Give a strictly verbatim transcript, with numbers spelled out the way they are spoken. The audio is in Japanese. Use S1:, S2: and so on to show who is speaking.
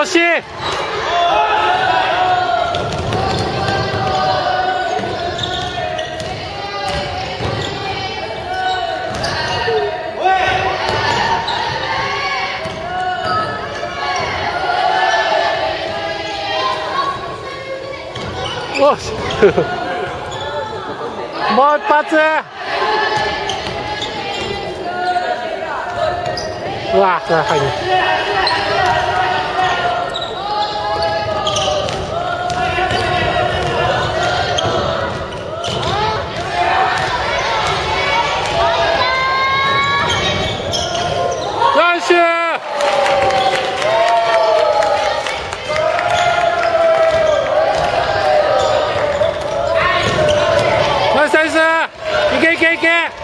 S1: 惜しい。おしもう一発。うわこれ入る。ナイス。ナイスナイス。いけいけいけ。